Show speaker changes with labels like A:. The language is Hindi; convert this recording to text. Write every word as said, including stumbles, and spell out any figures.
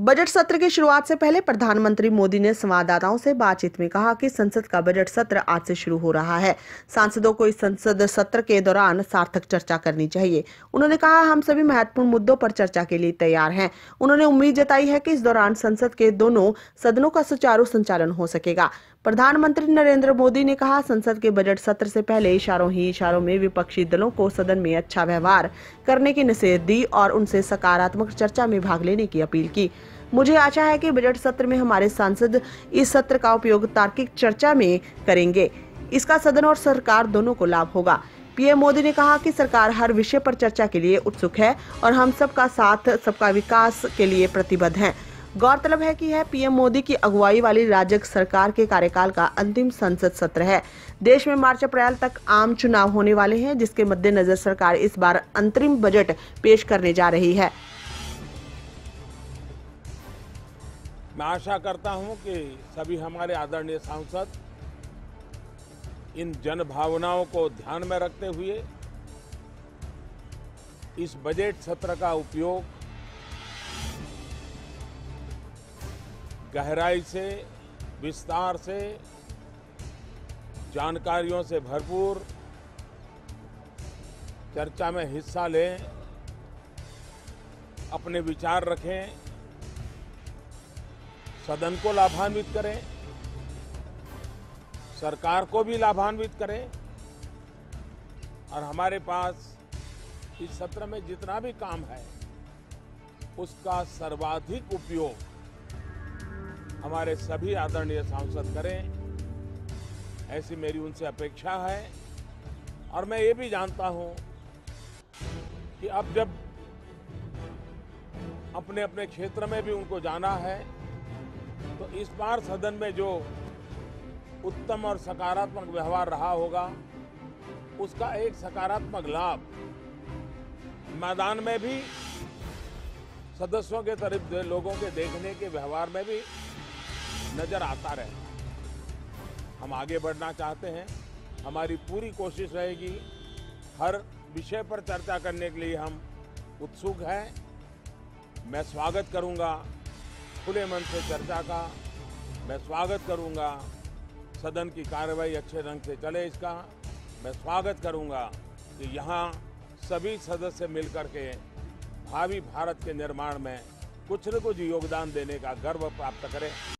A: बजट सत्र की शुरुआत से पहले प्रधानमंत्री मोदी ने संवाददाताओं से बातचीत में कहा कि संसद का बजट सत्र आज से शुरू हो रहा है। सांसदों को इस संसद सत्र के दौरान सार्थक चर्चा करनी चाहिए। उन्होंने कहा, हम सभी महत्वपूर्ण मुद्दों पर चर्चा के लिए तैयार हैं। उन्होंने उम्मीद जताई है कि इस दौरान संसद के दोनों सदनों का सुचारू संचालन हो सकेगा। प्रधानमंत्री नरेंद्र मोदी ने कहा, संसद के बजट सत्र से पहले इशारों ही इशारों में विपक्षी दलों को सदन में अच्छा व्यवहार करने की नसीहत दी और उनसे सकारात्मक चर्चा में भाग लेने की अपील की। मुझे आशा है कि बजट सत्र में हमारे सांसद इस सत्र का उपयोग तार्किक चर्चा में करेंगे। इसका सदन और सरकार दोनों को लाभ होगा। पीएम मोदी ने कहा कि सरकार हर विषय पर चर्चा के लिए उत्सुक है और हम सबका साथ सबका विकास के लिए प्रतिबद्ध हैं। गौरतलब है कि यह पीएम मोदी की अगुवाई वाली राज्य सरकार के कार्यकाल का अंतिम संसद सत्र है। देश में मार्च अप्रैल तक आम चुनाव होने वाले हैं, जिसके मद्देनजर सरकार इस बार अंतरिम बजट पेश करने जा रही है।
B: मैं आशा करता हूं कि सभी हमारे आदरणीय सांसद इन जन भावनाओं को ध्यान में रखते हुए इस बजट सत्र का उपयोग गहराई से, विस्तार से, जानकारियों से भरपूर चर्चा में हिस्सा लें, अपने विचार रखें, सदन को लाभान्वित करें, सरकार को भी लाभान्वित करें और हमारे पास इस सत्र में जितना भी काम है उसका सर्वाधिक उपयोग हमारे सभी आदरणीय सांसद करें, ऐसी मेरी उनसे अपेक्षा है। और मैं ये भी जानता हूं कि अब जब अपने अपने क्षेत्र में भी उनको जाना है तो इस बार सदन में जो उत्तम और सकारात्मक व्यवहार रहा होगा उसका एक सकारात्मक लाभ मैदान में भी सदस्यों के तरफ लोगों के देखने के व्यवहार में भी नजर आता रहे। हम आगे बढ़ना चाहते हैं, हमारी पूरी कोशिश रहेगी, हर विषय पर चर्चा करने के लिए हम उत्सुक हैं। मैं स्वागत करूंगा खुले मन से चर्चा का, मैं स्वागत करूंगा सदन की कार्रवाई अच्छे ढंग से चले इसका, मैं स्वागत करूंगा कि यहाँ सभी सदस्य मिलकर के भावी भारत के निर्माण में कुछ न कुछ योगदान देने का गर्व प्राप्त करें।